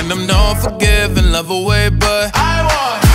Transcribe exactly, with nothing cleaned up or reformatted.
them don't forgive and love away, but I want